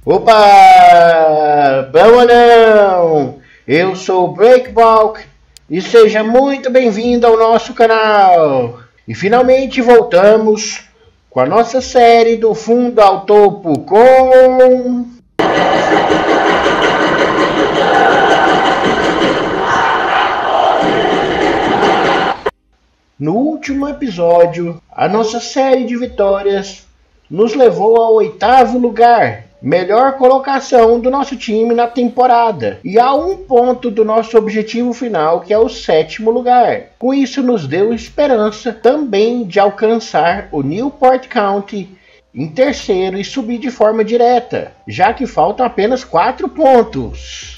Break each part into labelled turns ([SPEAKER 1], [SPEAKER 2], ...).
[SPEAKER 1] Opa! Bom ou não? Eu sou o Breakbalk e seja muito bem-vindo ao nosso canal. E finalmente voltamos com a nossa série do fundo ao topo com... No último episódio, a nossa série de vitórias nos levou ao 8º lugar, melhor colocação do nosso time na temporada, e a 1 ponto do nosso objetivo final, que é o 7º lugar. Com isso nos deu esperança também de alcançar o Newport County em 3º e subir de forma direta, já que faltam apenas 4 pontos.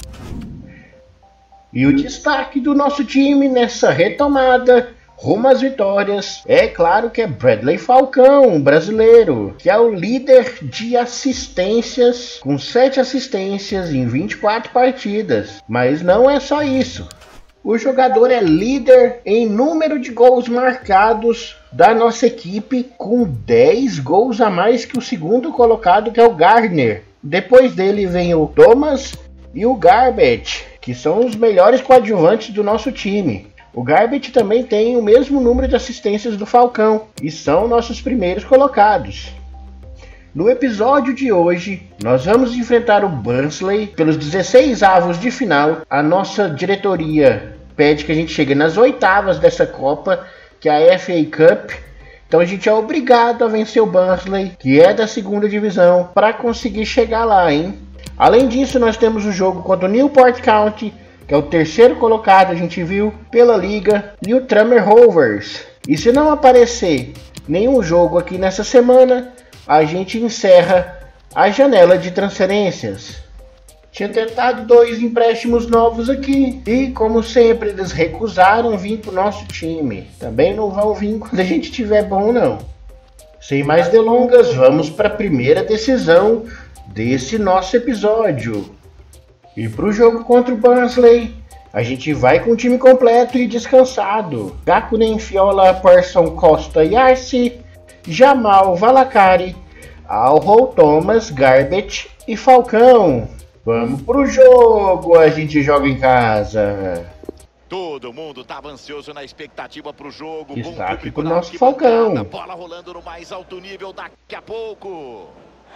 [SPEAKER 1] E o destaque do nosso time nessa retomada rumo às vitórias, é claro que é Bradley Falcão, brasileiro, que é o líder de assistências, com 7 assistências em 24 partidas. Mas não é só isso. O jogador é líder em número de gols marcados da nossa equipe, com 10 gols a mais que o segundo colocado, que é o Gardner. Depois dele vem o Thomas e o Garbett, que são os melhores coadjuvantes do nosso time. O Garbett também tem o mesmo número de assistências do Falcão e são nossos primeiros colocados. No episódio de hoje, nós vamos enfrentar o Barnsley pelos 16avos de final. A nossa diretoria pede que a gente chegue nas 8avas dessa Copa, que é a FA Cup. Então a gente é obrigado a vencer o Barnsley, que é da 2ª divisão, para conseguir chegar lá, hein? Além disso, nós temos o jogo contra o Newport County, que é o 3º colocado, a gente viu, pela liga, e o Tranmere Rovers. E se não aparecer nenhum jogo aqui nessa semana, a gente encerra a janela de transferências. Tinha tentado 2 empréstimos novos aqui, e como sempre eles recusaram vir para o nosso time. Também não vão vir quando a gente tiver bom, não. Sem mais delongas, vamos para a primeira decisão desse nosso episódio. E para o jogo contra o Barnsley, a gente vai com o time completo e descansado. Gakunen, Fiola, Persson, Costa e Arce, Jamal, Valakari, Alho, Thomas, Garbett e Falcão. Vamos pro jogo, a gente joga em casa.
[SPEAKER 2] Todo mundo estava ansioso na expectativa pro jogo.
[SPEAKER 1] Destaque pro nosso Falcão.
[SPEAKER 2] Bola rolando no mais alto nível daqui a pouco.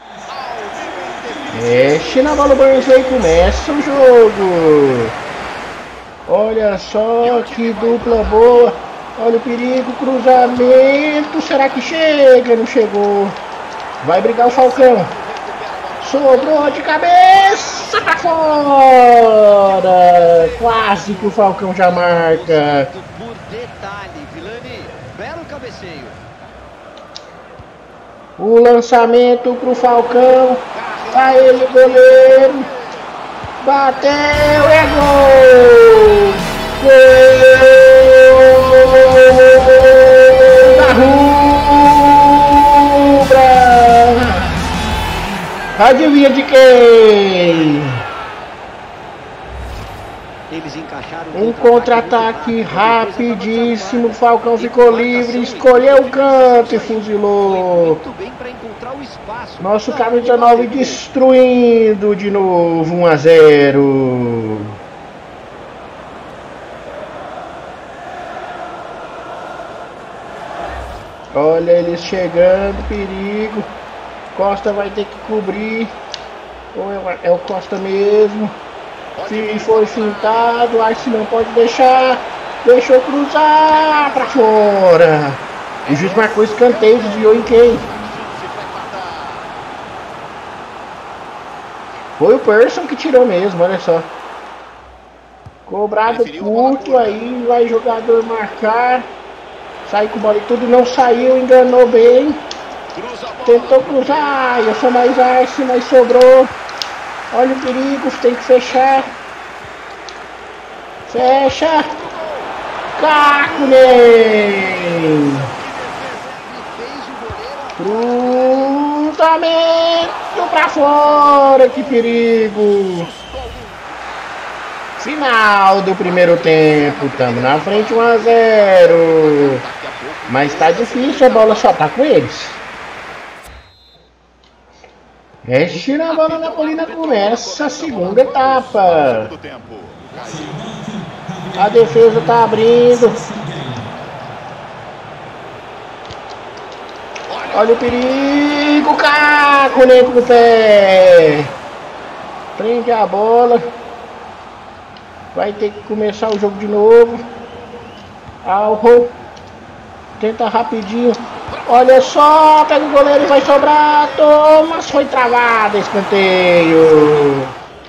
[SPEAKER 1] Mexe na bola, Barnsley, começa o jogo. Olha só que dupla boa. Olha o perigo, cruzamento. Será que chega? Não chegou. Vai brigar o Falcão. Sobrou de cabeça pra fora. Quase que o Falcão já marca.
[SPEAKER 3] Por detalhe, Vilani. Belo cabeceio.
[SPEAKER 1] O lançamento pro Falcão. Tá ele, goleiro. Bateu, é gol! Gol da Rubra! Adivinha de quem?
[SPEAKER 3] Eles encaixaram
[SPEAKER 1] Um contra-ataque rapidíssimo. O Falcão ficou livre, escolheu o canto e fuzilou.
[SPEAKER 3] muito bem para encontrar o espaço.
[SPEAKER 1] Nosso K-19 destruindo de novo, 1-0. Olha eles chegando, perigo. Costa vai ter que cobrir. Ou é o Costa mesmo. Se foi fintado, Arce não pode deixar. Deixou cruzar pra fora. O juiz marcou escanteio, desviou em quem? Foi o Persson que tirou mesmo, olha só. Cobrado curto, aí vai jogador marcar. Sai com bola e tudo, não saiu, enganou bem. Tentou cruzar, eu sou mais Arce, mas sobrou. Olha o perigo, tem que fechar. Fecha. Gakunen. Cruzamento pra fora, que perigo. Final do primeiro tempo, estamos na frente 1-0. Mas tá difícil, a bola só tá com eles. Mexe na bola, Napolina começa a segunda etapa. A defesa tá abrindo. Olha o perigo, Caco, nem com o pé. Prende a bola. Vai ter que começar o jogo de novo. Alro. Tenta rapidinho. Olha só, pega o goleiro e vai sobrar. Thomas, foi travado, escanteio.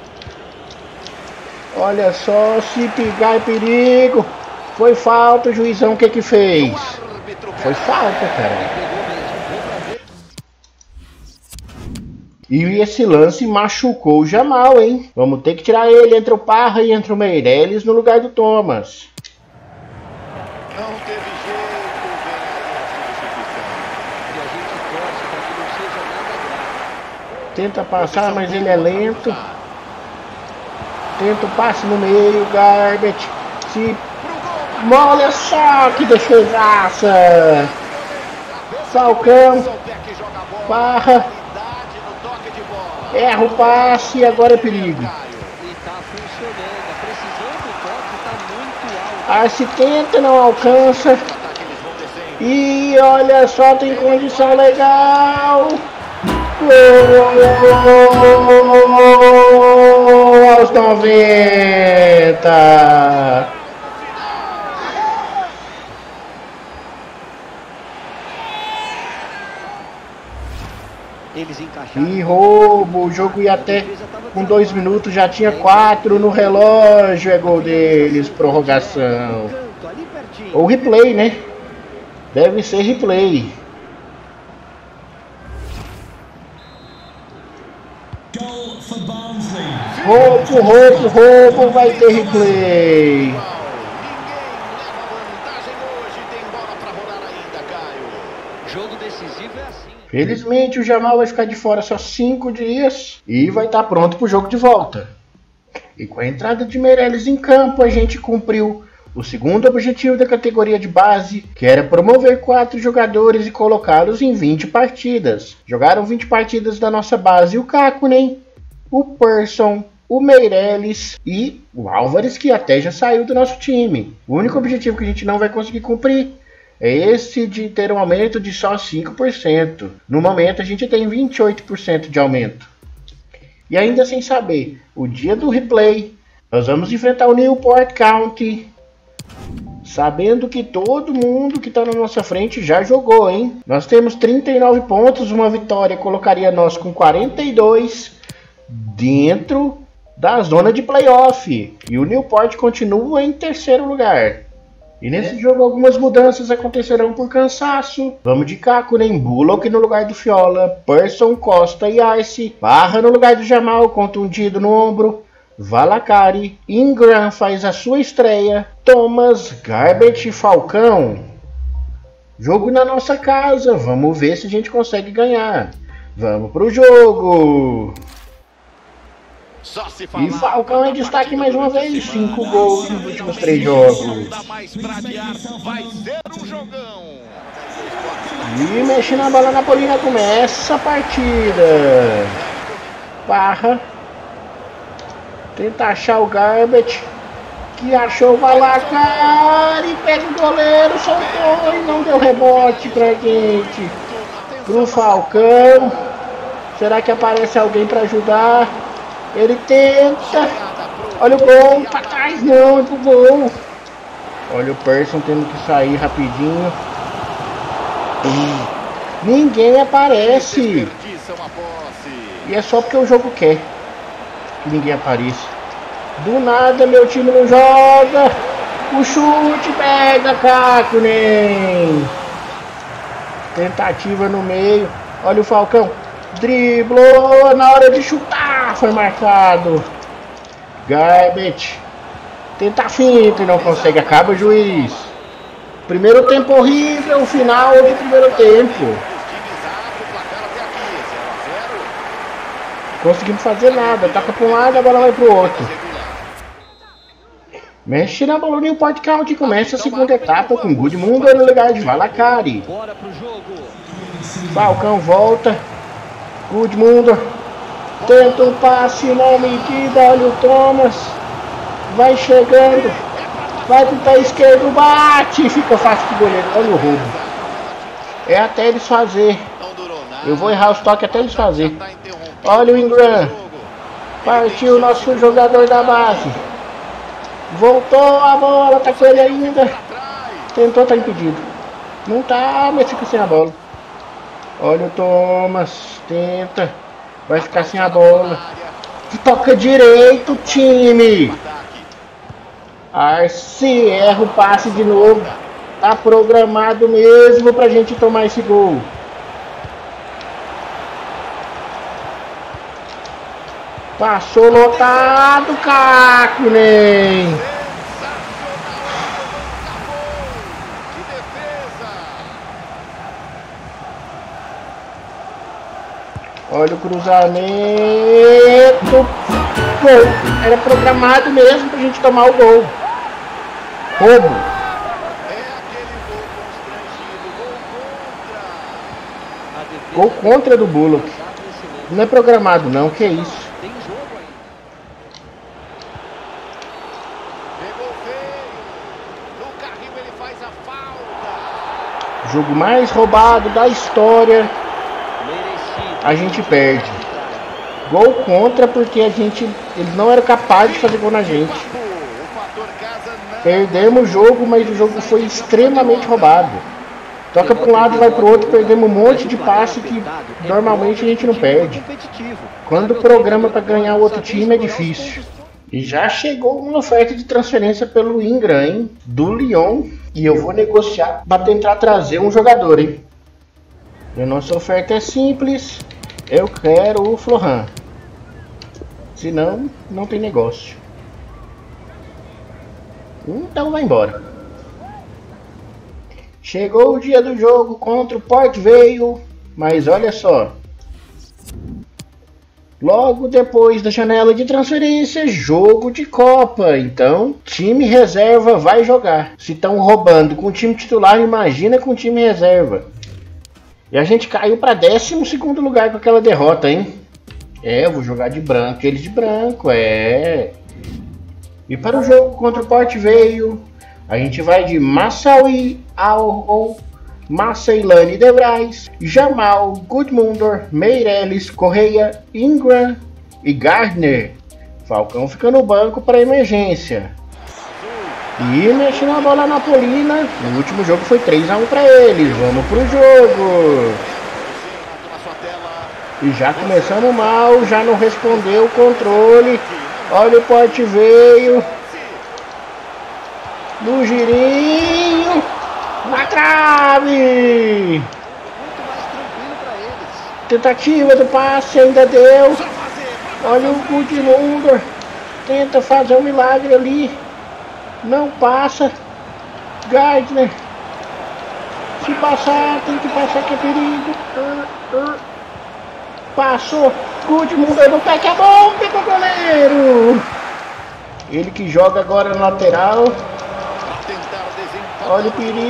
[SPEAKER 1] Olha só, se pegar é perigo. Foi falta, o juizão o que fez? Foi falta, cara. E esse lance machucou o Jamal, hein? Vamos ter que tirar ele entre o Parra e entre o Meireles no lugar do Thomas.
[SPEAKER 2] Não teve jeito, e a gente torce para que não seja nada grave.
[SPEAKER 1] Tenta passar, mas ele é lento. Tenta o passe no meio, Garbett. Se... Olha só que defesaça! Falcão. Parra. Erra o passe e agora é perigo.
[SPEAKER 3] E tá funcionando, a precisão do toque tá muito alta.
[SPEAKER 1] Arce tenta, não alcança. E olha só, tem condição legal. Gol aos 90.
[SPEAKER 3] Eles encaixaram.
[SPEAKER 1] E roubo, o jogo ia até com 2 minutos, já tinha 4 no relógio, é gol deles, prorrogação. Ou replay, né? Deve ser replay. Roubo, vai ter replay.
[SPEAKER 3] Jogo decisivo é assim.
[SPEAKER 1] Felizmente o Jamal vai ficar de fora só 5 dias e vai estar pronto para o jogo de volta. E com a entrada de Meireles em campo, a gente cumpriu o segundo objetivo da categoria de base, que era promover 4 jogadores e colocá-los em 20 partidas. Jogaram 20 partidas da nossa base o Kakunen, o Persson, o Meireles e o Álvares, que até já saiu do nosso time. O único objetivo que a gente não vai conseguir cumprir é esse de ter um aumento de só 5%. No momento a gente tem 28% de aumento. E ainda sem saber o dia do replay, nós vamos enfrentar o Newport County, sabendo que todo mundo que está na nossa frente já jogou, hein? Nós temos 39 pontos, uma vitória colocaria nós com 42 dentro da zona de playoff. E o Newport continua em terceiro lugar. E nesse jogo algumas mudanças acontecerão por cansaço. Vamos de Kakunen, Bullock no lugar do Fiola, Persson, Costa e Arce, Parra no lugar do Jamal, contundido no ombro, Valacari, Ingram faz a sua estreia, Thomas, Garbett e Falcão. Jogo na nossa casa, vamos ver se a gente consegue ganhar. Vamos pro jogo! E Falcão é destaque mais uma vez, 5 gols nos últimos 3 jogos. E mexe na bola, Napolina começa a partida. Parra. Tenta achar o Garbett, que achou o Valacari, pega o goleiro, soltou e não deu rebote pra gente. Pro Falcão. Será que aparece alguém pra ajudar? Ele tenta. Olha o gol. Pra trás não, é pro gol. Olha o Persson tendo que sair rapidinho. Ninguém aparece. E é só porque o jogo quer que ninguém apareça. Do nada meu time não joga. O chute pega, Kakunen. Tentativa no meio. Olha o Falcão. Driblou na hora de chutar. Foi marcado. Garbett. Tenta a finta e não consegue. Acaba o juiz. Primeiro tempo horrível. Final de primeiro tempo. Conseguimos fazer nada. Taca para um lado, a bola vai para o outro. Mexe na bola no Newport County. Começa a segunda etapa com Goodmunder no lugar de Valacari. Falcão volta. Goodmunder. Tenta um passe na medida, olha o Thomas. Vai chegando. Vai pro pé esquerdo, bate. Fica fácil pro goleiro, olha o roubo. É até eles fazer. Eu vou errar os toques até eles fazer. Olha o Ingram. Partiu o nosso jogador da base. Voltou a bola, tá com ele ainda. Tentou, tá impedido. Não tá, mas fica sem a bola. Olha o Thomas. Tenta. Vai ficar sem a bola. Toca direito, time. Arce erra o passe de novo. Tá programado mesmo pra gente tomar esse gol. Passou lotado, Kakinen. Olha o cruzamento. Gol. Era programado mesmo pra gente tomar o gol. Roubo. Gol contra do Bullock. Não é programado não, que isso. Jogo mais roubado da história. A gente perde. Gol contra porque eles não eram capazes de fazer gol na gente. Perdemos o jogo, mas o jogo foi extremamente roubado. Toca para um lado, vai para o outro, perdemos um monte de passe que normalmente a gente não perde. Quando o programa para ganhar o outro time é difícil. E já chegou uma oferta de transferência pelo Ingram, hein? Do Lyon. E eu vou negociar para tentar trazer um jogador, hein? E a nossa oferta é simples. Eu quero o Flohan. Senão, não tem negócio. Então vai embora. Chegou o dia do jogo contra o Port Vale. Mas olha só. Logo depois da janela de transferência, jogo de Copa. Então, time reserva vai jogar. Se estão roubando com o time titular, imagina com o time reserva. E a gente caiu para 12º lugar com aquela derrota, hein? É, eu vou jogar de branco, eles de branco, é. E para o jogo contra o Port Vale, a gente vai de Massawi Al, Marcelani de Vries, Jamal, Goodmunder, Meireles, Correia, Ingram e Gardner. Falcão fica no banco para emergência. E mexendo a bola napolina. No último jogo foi 3-1 para eles. Vamos pro jogo. E já começamos mal, já não respondeu o controle. Olha o Port veio. No girinho. Na trave. Tentativa do passe, ainda deu. Olha o Goodmunder. Tenta fazer um milagre ali. Não passa. Gardner. Se passar, tem que passar que é perigo. Passou. Goodmunder no pé que é bom. Pegou o goleiro. Ele que joga agora na lateral. Olha o perigo.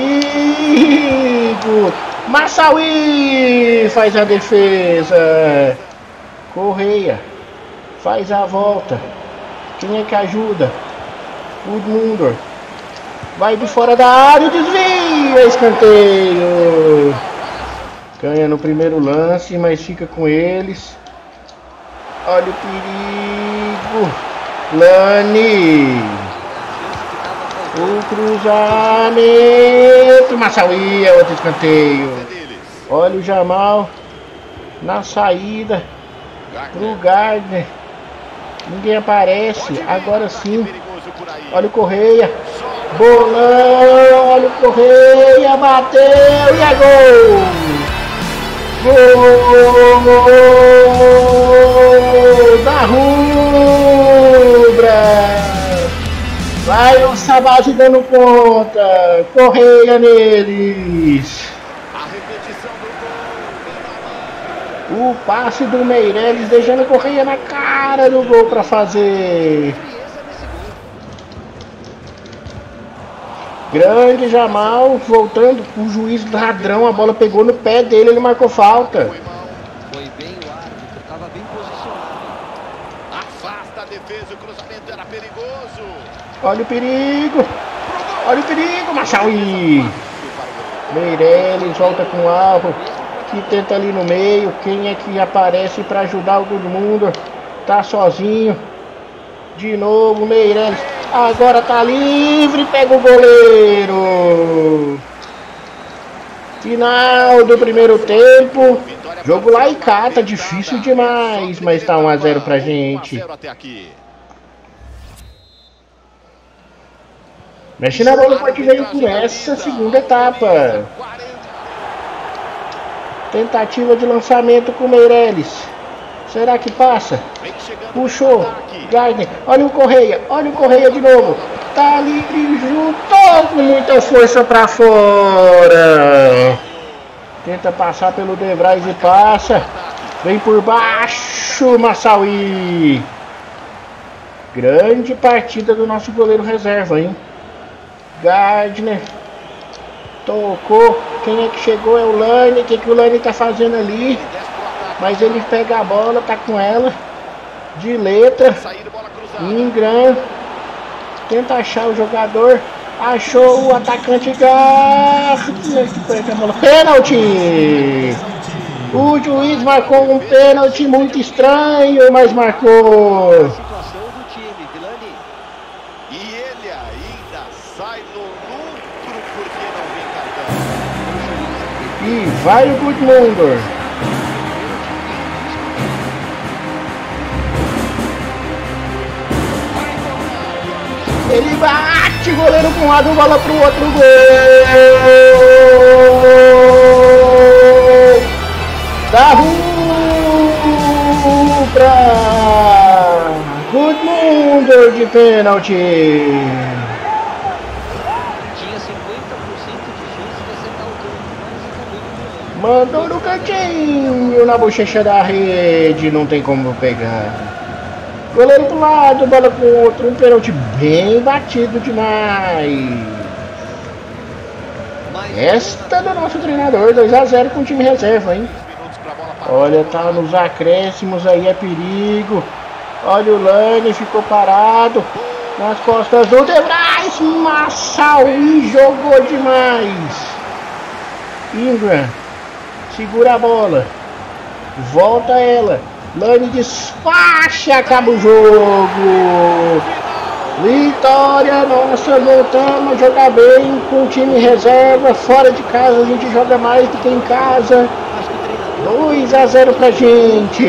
[SPEAKER 1] Massawi faz a defesa. Correia faz a volta. Quem é que ajuda? Goodmunder. Vai de fora da área, desvia, escanteio. Ganha no primeiro lance, mas fica com eles. Olha o perigo. Lani. O cruzamento. Massawi é outro escanteio. Olha o Jamal. Na saída. Pro Gardner. Ninguém aparece. Agora sim. Olha o Correia. Bolão. Olha o Correia. Bateu e é gol. Gol da Rubra. Vai o Sabate dando conta. Correia neles. O passe do Meireles deixando Correia na cara do gol para fazer. Grande Jamal voltando. O juiz ladrão, a bola pegou no pé dele, ele marcou falta.
[SPEAKER 3] Foi bem o árbitro, estava bem posicionado.
[SPEAKER 2] defesa, o cruzamento era perigoso.
[SPEAKER 1] Olha o perigo. Olha o perigo, Machaui. Meirelles volta com o alvo. Que tenta ali no meio. Quem é que aparece para ajudar todo mundo? Tá sozinho. De novo, Meirelles. Agora tá livre. Pega o goleiro. Final do primeiro tempo. Jogo lá e cá, tá difícil demais. Mas tá 1 a 0 pra gente. Mexe na bola, pode ver por essa segunda etapa. Tentativa de lançamento com Meirelles. Será que passa? Puxou. Gardner. Olha o Correia de novo. Tá livre, juntou com muita força pra fora. Tenta passar pelo De Vries e passa. Vem por baixo, Machaui. Grande partida do nosso goleiro reserva, hein? Gardner. Tocou. Quem é que chegou? É o Lane. O que o Lane tá fazendo ali? Mas ele pega a bola, tá com ela. De letra. Ingram. Tenta achar o jogador. Achou o atacante Gardner. Pênalti. O juiz marcou um pênalti muito estranho, mas marcou. E vai o Gudmundur. Ele bate, goleiro para um lado, bola para o outro, gol! Da Rubra! Gudmundur de pênalti.
[SPEAKER 3] Tinha 50% de chance de acertar o gol, mas acabou.
[SPEAKER 1] Mandou no cantinho, na bochecha da rede, não tem como pegar. Goleiro pro lado, bola pro outro, um pênalti bem batido demais. Esta do nosso treinador, 2 a 0 com o time reserva, hein? Olha, tá nos acréscimos aí, é perigo. Olha o Lane, ficou parado nas costas do De Vries. Machaui jogou demais. Ingram segura a bola, volta ela. Lane despacha, acaba o jogo. Vitória nossa, voltamos a jogar bem com o time reserva. Fora de casa a gente joga mais do que em casa. 2 a 0 pra gente.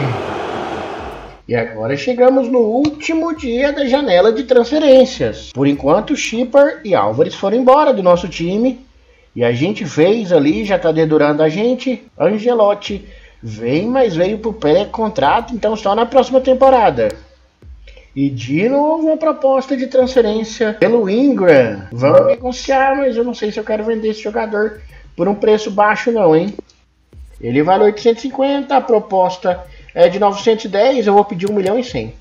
[SPEAKER 1] E agora chegamos no último dia da janela de transferências. Por enquanto, Schipper e Álvares foram embora do nosso time. E a gente fez ali, já tá dedurando a gente, Angelotti. Vem, mas veio por pré-contrato, então só na próxima temporada. E de novo uma proposta de transferência pelo Ingram. Vamos negociar, mas eu não sei se eu quero vender esse jogador por um preço baixo não, hein? Ele vale 850, a proposta é de 910, eu vou pedir 1.100.000.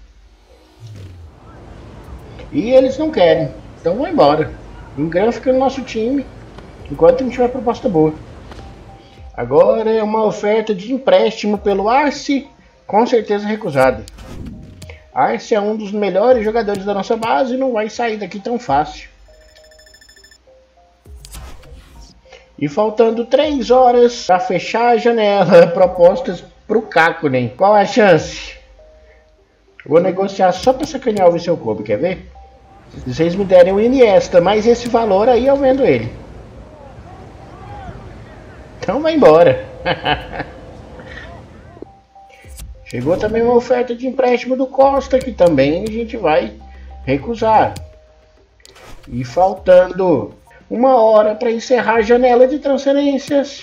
[SPEAKER 1] E eles não querem, então vão embora. Ingram fica no nosso time, enquanto não tiver proposta boa. Agora é uma oferta de empréstimo pelo Arce, com certeza recusada. Arce é um dos melhores jogadores da nossa base e não vai sair daqui tão fácil. E faltando 3 horas para fechar a janela, propostas para o Kakkonen. Qual a chance? Vou negociar só para sacanear o Vissel Kobe, quer ver? Se vocês me derem o Iniesta, mas esse valor aí eu vendo ele. Então vai embora. Chegou também uma oferta de empréstimo do Costa, que também a gente vai recusar. E faltando 1 hora para encerrar a janela de transferências.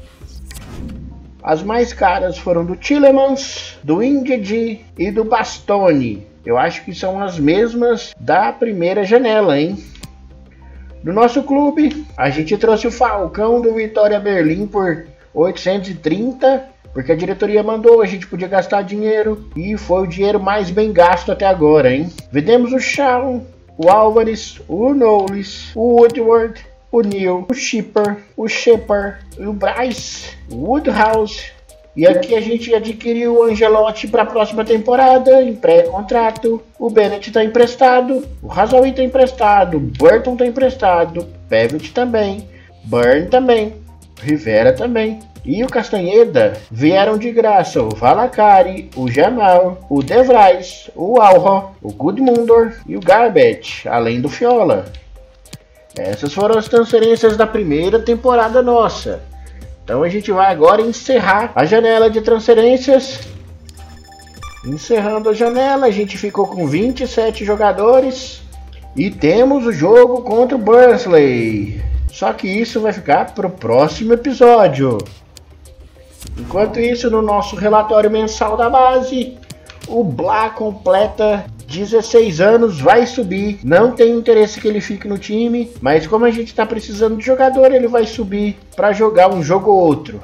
[SPEAKER 1] As mais caras foram do Tielemans, do Ndidi e do Bastoni. Eu acho que são as mesmas da primeira janela, hein? No nosso clube, a gente trouxe o Falcão do Vitória Berlim por 830, porque a diretoria mandou, a gente podia gastar dinheiro, e foi o dinheiro mais bem gasto até agora, hein? Vendemos o Shawn, o Álvares, o Knowles, o Woodward, o Neil, o Schipper, o Shepard, o Bryce, o Woodhouse E aqui a gente adquiriu o Angelotti para a próxima temporada, em pré-contrato. O Bennett está emprestado, o Hazawi está emprestado, Burton está emprestado, Pevitt também, Burn também, Rivera também. E o Castanheda vieram de graça o Valacari, o Jamal, o De Vries, o Alho, o Gudmundur e o Garbett, além do Fiola. Essas foram as transferências da primeira temporada nossa. Então a gente vai agora encerrar a janela de transferências. Encerrando a janela, a gente ficou com 27 jogadores. E temos o jogo contra o Burnley. Só que isso vai ficar para o próximo episódio. Enquanto isso, no nosso relatório mensal da base, o Blá completa 16 anos, vai subir. Não tem interesse que ele fique no time, mas como a gente está precisando de jogador, ele vai subir para jogar um jogo ou outro.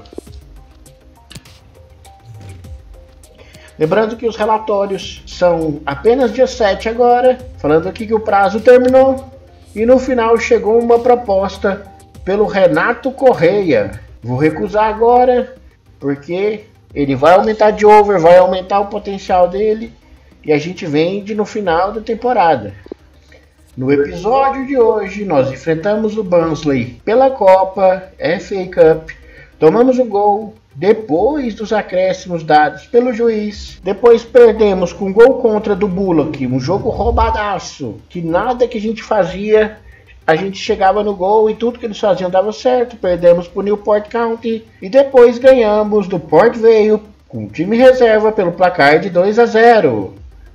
[SPEAKER 1] Lembrando que os relatórios são apenas dia 7 agora, falando aqui que o prazo terminou e no final chegou uma proposta pelo Renato Correia. Vou recusar agora porque ele vai aumentar de over, vai aumentar o potencial dele e a gente vende no final da temporada. No episódio de hoje nós enfrentamos o Barnsley pela Copa FA Cup, tomamos o gol depois dos acréscimos dados pelo juiz, depois perdemos com gol contra do Bullock, um jogo roubadaço, que nada que a gente fazia, a gente chegava no gol e tudo que eles faziam dava certo. Perdemos para o Newport County e depois ganhamos do Port Vale com time reserva pelo placar de 2-0.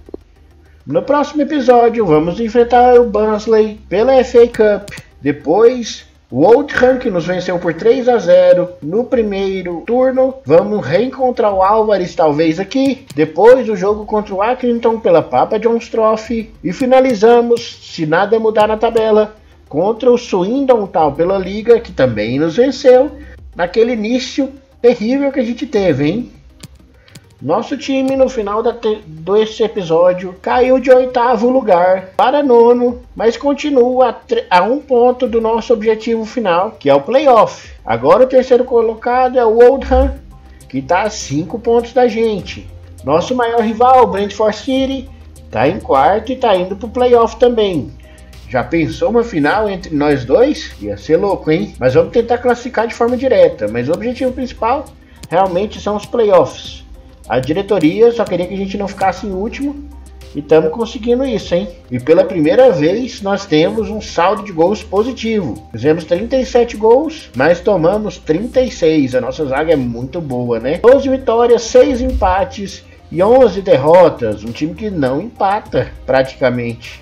[SPEAKER 1] No próximo episódio vamos enfrentar o Barnsley pela FA Cup, depois o Oldham, que nos venceu por 3-0 no primeiro turno. Vamos reencontrar o Álvares talvez aqui. Depois o jogo contra o Accrington pela Papa John's Trophy. E finalizamos, se nada mudar na tabela, contra o Swindon Town pela Liga, que também nos venceu naquele início terrível que a gente teve, hein? Nosso time no final desse episódio caiu de 8º lugar para 9º, mas continua a 1 ponto do nosso objetivo final, que é o playoff. Agora o terceiro colocado é o Oldham, que está a 5 pontos da gente. Nosso maior rival, o Brentford City, está em 4º e está indo para o playoff também. Já pensou uma final entre nós dois? Ia ser louco, hein? Mas vamos tentar classificar de forma direta, mas o objetivo principal realmente são os playoffs. A diretoria só queria que a gente não ficasse em último e estamos conseguindo isso, hein? E pela primeira vez nós temos um saldo de gols positivo. Fizemos 37 gols, mas tomamos 36. A nossa zaga é muito boa, né? 12 vitórias, 6 empates e 11 derrotas. Um time que não empata praticamente.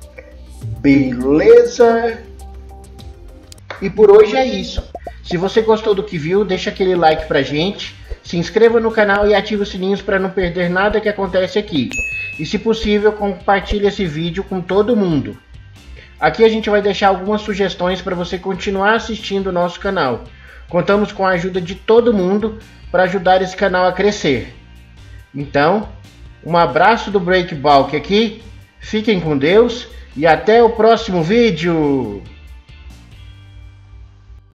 [SPEAKER 1] Beleza? E por hoje é isso. Se você gostou do que viu, deixa aquele like pra gente. Se inscreva no canal e ative os sininhos para não perder nada que acontece aqui. E se possível, compartilhe esse vídeo com todo mundo. Aqui a gente vai deixar algumas sugestões para você continuar assistindo o nosso canal. Contamos com a ajuda de todo mundo para ajudar esse canal a crescer. Então, um abraço do Breakbalk aqui. Fiquem com Deus e até o próximo vídeo.